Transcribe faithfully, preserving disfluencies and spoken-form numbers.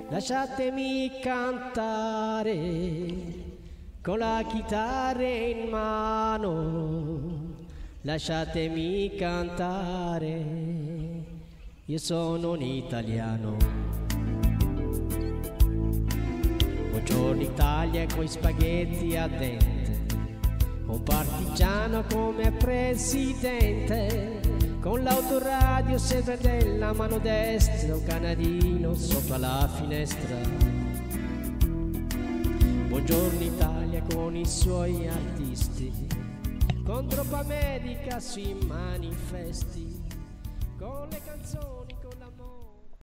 lasciatemi cantare con la chitarra in mano, lasciatemi cantare, io sono un italiano. Buongiorno Italia coi spaghetti a dente, un partigiano come presidente, con l'autoradio sempre della mano destra, un canadino sopra la finestra. Buongiorno Italia con i suoi artisti, con troppa medica sui manifesti, con le canzoni